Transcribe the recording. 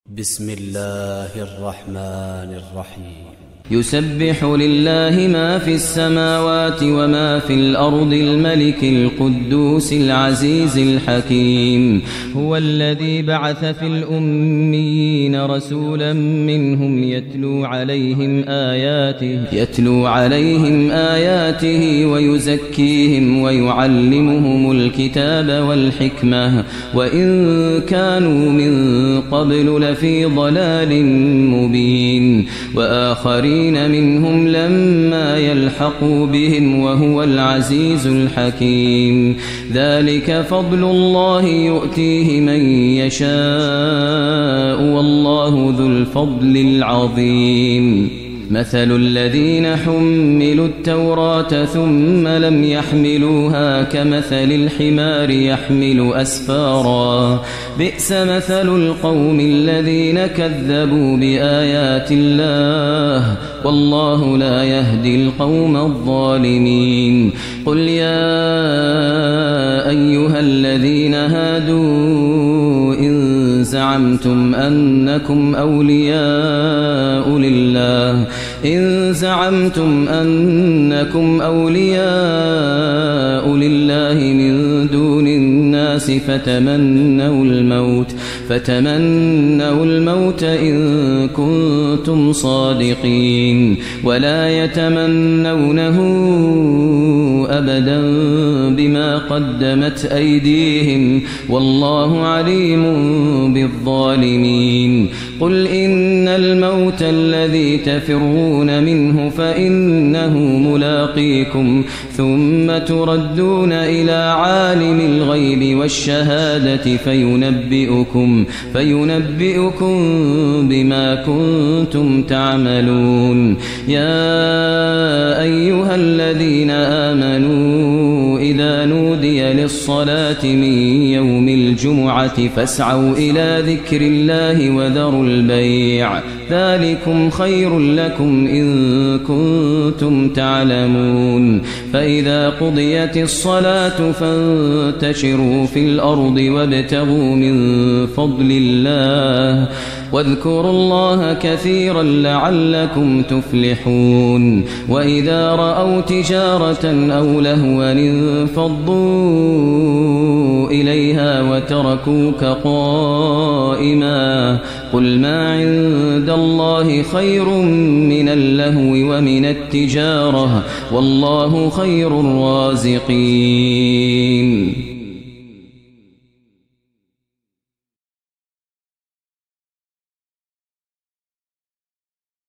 بسم الله الرحمن الرحيم. يسبح لله ما في السماوات وما في الأرض الملك القدوس العزيز الحكيم. هو الذي بعث في الأميين رسولا منهم يتلو عليهم آياته ويزكيهم ويعلمهم الكتاب والحكمة وإن كانوا من قبل لفي ضلال مبين. وآخرين منهم لما يلحقوا بهم وهو العزيز الحكيم. ذلك فضل الله يؤتيه من يشاء والله ذو الفضل العظيم. مثل الذين حملوا التوراة ثم لم يحملوها كمثل الحمار يحمل أسفارا بئس مثل القوم الذين كذبوا بآيات الله والله لا يهدي القوم الظالمين. قل يا أيها الذين هادوا إن زعمتم أنكم أولياء لله من دون الناس فتمنوا الموت إن كنتم صادقين ولا يتمنونه أبدا بما قدمت أيديهم والله عليم بالظالمين. قل إن الموت الذي تفرون منه فإنه ملاقيكم ثم تردون إلى عالم الغيب والشهادة فينبئكم بما كنتم تعملون. يا أيها الذين آمنوا إذا نودي للصلاة من يوم الجمعة فاسعوا إلى ذكر الله وذروا البيع ذلكم خير لكم إن كنتم تعلمون. فإذا قضيت الصلاة فانتشروا في الأرض وابتغوا من فضل الله واذكروا الله كثيرا لعلكم تفلحون. وإذا رأوا تجارة أو لهوا انفضوا إليها وتركوك قائما قل ما عند الله خير من اللهو ومن التجارة والله خير الرازقين.